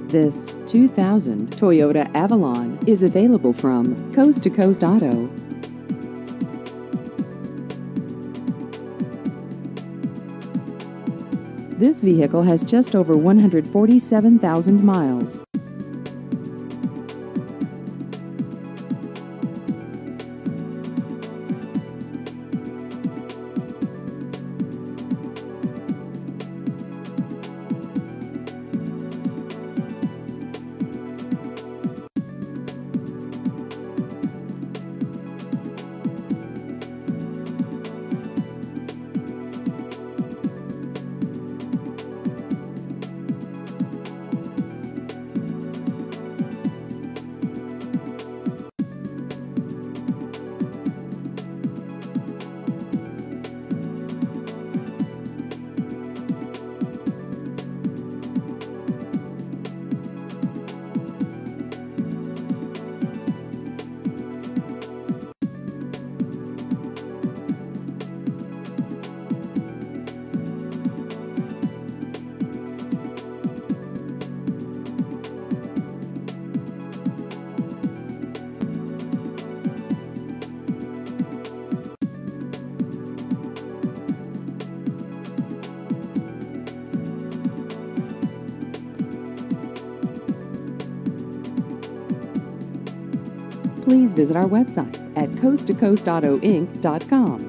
This 2000 Toyota Avalon is available from Coast to Coast Auto. This vehicle has just over 147,000 miles. Please visit our website at coasttocoastautoinc.com.